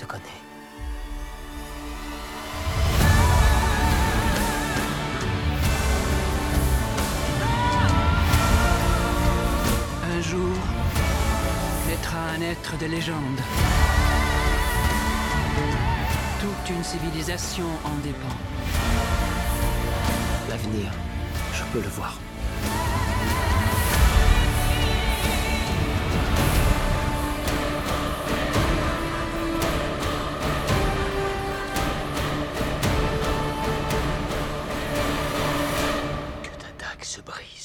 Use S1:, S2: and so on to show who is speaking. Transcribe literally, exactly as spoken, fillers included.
S1: te connais.
S2: Un jour, naîtra un être de légende. Toute une civilisation en dépend.
S1: L'avenir, je peux le voir. Que ta dague se brise.